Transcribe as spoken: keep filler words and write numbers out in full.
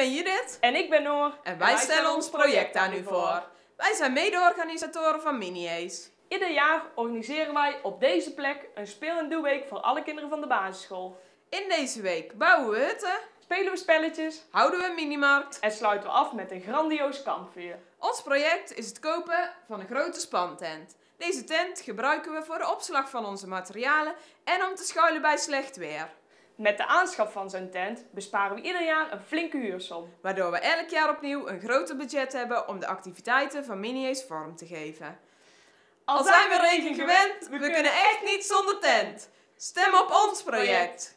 ben Judith. En ik ben Noor. En wij stellen ons project aan u voor. Wij zijn mede-organisatoren van Mini-Ace. Ieder jaar organiseren wij op deze plek een speel- en doeweek voor alle kinderen van de basisschool. In deze week bouwen we hutten, Spelen we spelletjes houden we een minimarkt. en sluiten we af met een grandioos kampvuur. Ons project is het kopen van een grote spantent. Deze tent gebruiken we voor de opslag van onze materialen en om te schuilen bij slecht weer. Met de aanschaf van zo'n tent besparen we ieder jaar een flinke huursom. Waardoor we elk jaar opnieuw een groter budget hebben om de activiteiten van Mini-Ace vorm te geven. Al zijn we regen gewend, we kunnen echt niet zonder tent. Stem op ons project!